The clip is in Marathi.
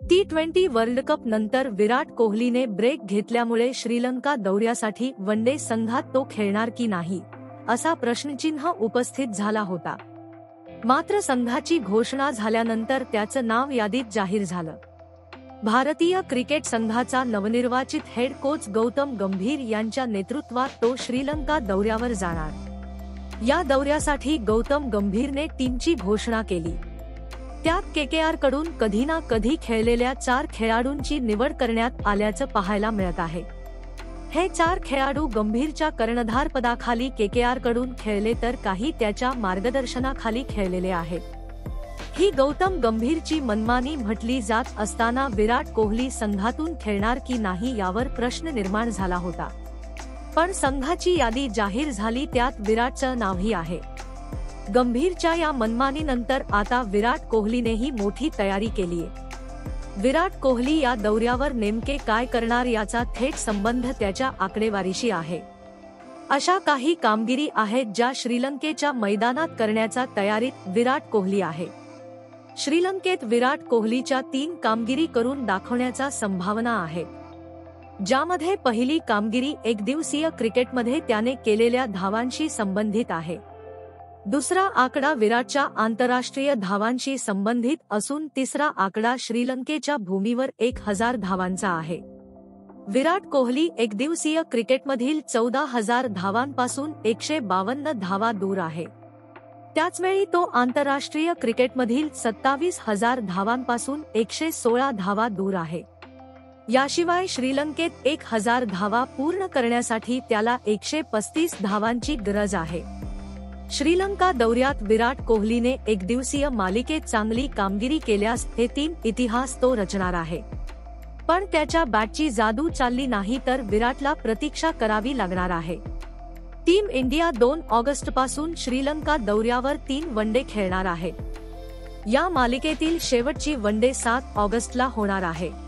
T20 वर्ल्ड कप नंतर विराट कोहलीने ब्रेक घेतल्यामुळे श्रीलंका दौऱ्यासाठी वनडे संघात तो खेळणार की नाही असा प्रश्नचिन्ह उपस्थित झाला होता. मात्र संघाची घोषणा झाल्यानंतर त्याचं नाव यादीत जाहीर झालं. भारतीय क्रिकेट संघाचा नवनिर्वाचित हेड कोच गौतम गंभीर यांच्या नेतृत्वात तो श्रीलंका दौऱ्यावर जाणार. या दौऱ्यासाठी गौतम गंभीरने टीमची घोषणा केली. त्यात KKR कडून कधी ना कधी खेळलेल्या 4 खेळाडूंची निवड करण्यात आल्याचं पाहायला मिळत आहे. हे 4 खेळाडू गंभीरच्या कर्णधारपदाखाली KKR कडून खेळले तर काही त्याच्या मार्गदर्शनाखाली खेळलेले आहेत. ही गौतम गंभीरची मनमानी म्हटली जात असताना विराट कोहली संघातून खेळणार की नाही यावर प्रश्न निर्माण झाला होता. पण संघाची यादी जाहीर झाली, त्यात विराटचं नावही आहे. गंभीरच्या या मनमानीनंतर आता विराट कोहलीनेही मोठी तयारी केलीय. विराट कोहली या दौऱ्यावर नेमके काय करणार याचा थेट संबंध त्याच्या आकडेवारीशी आहे. अशा काही कामगिरी आहेत ज्या श्रीलंकेच्या मैदानात करण्याच्या तयारीत विराट कोहली आहे. श्रीलंकेत विराट कोहलीच्या 3 कामगिरी करून दाखवण्याचा संभावना आहे, ज्यामध्ये पहिली कामगिरी एकदिवसीय क्रिकेटमध्ये त्याने केलेल्या धावांशी संबंधित आहे. दुसरा आकडा विराटच्या आंतरराष्ट्रीय धावांशी संबंधित असून तिसरा आकडा श्रीलंकेच्या भूमीवर 1000 धावांचा आहे. विराट कोहली एकदिवसीय क्रिकेटमधील 14,000 धावांपासून 152 धावा दूर आहे. त्याचवेळी तो आंतरराष्ट्रीय क्रिकेटमधील 27,000 धावांपासून 116 धावा दूर आहे. याशिवाय श्रीलंकेत 1000 धावा पूर्ण करण्यासाठी त्याला 135 धावांची गरज आहे. श्रीलंका दौऱ्यात विराट कोहलीने एकदिवसीय मालिकेत चांगली कामगिरी केल्यास हे 3 इतिहास तो रचणार आहे. पण त्याच्या बॅटची जादू चालली नाही तर विराटला प्रतीक्षा करावी लागणार आहे. टीम इंडिया 2 ऑगस्टपासून श्रीलंका दौऱ्यावर 3 वनडे खेळणार आहे. या मालिकेतील शेवटची वनडे 7 ऑगस्टला होणार आहे.